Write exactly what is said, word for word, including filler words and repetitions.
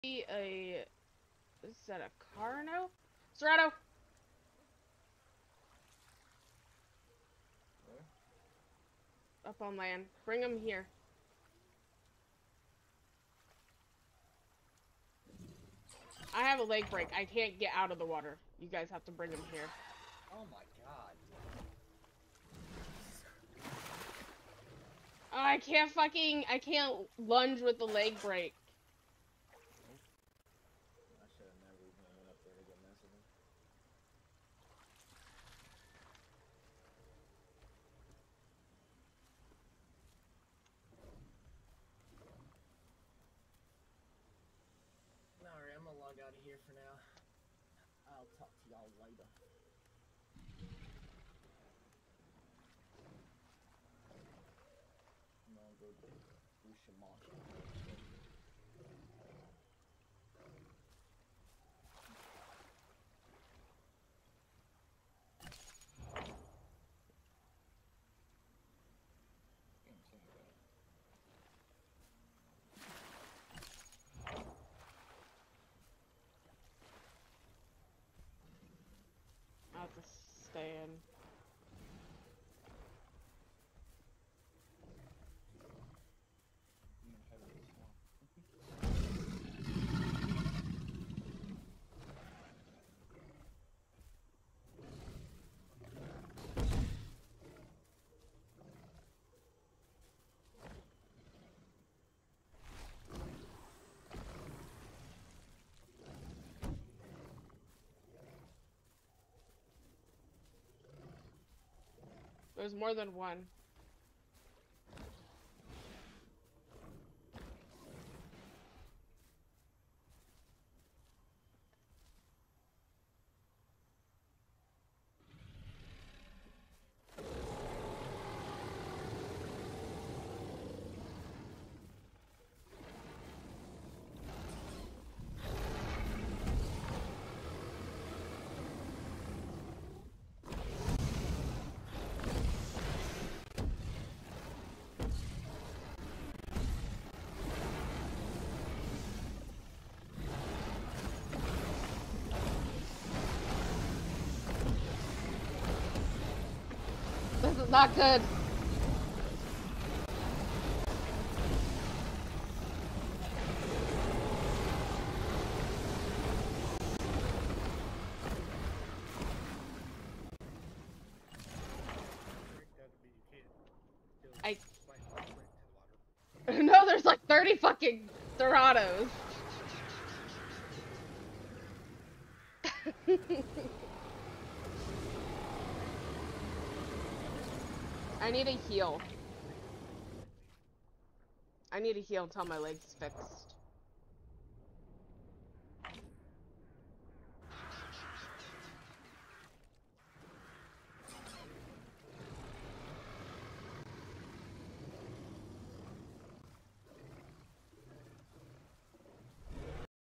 a... Is that a car now? Serrato! Where? Up on land. Bring him here. I have a leg break. I can't get out of the water. You guys have to bring him here. Oh my god. Oh, I can't fucking... I can't lunge with the leg break. I should have never even went up there to go mess with him. Alright, I'm gonna log out of here for now. I'll talk to y'all later. I'm gonna go do Shamash. I'll have to stay in. There's more than one. This is not good. I... No, there's like thirty fucking Dorados. I need a heal. I need a heal until my leg's fixed.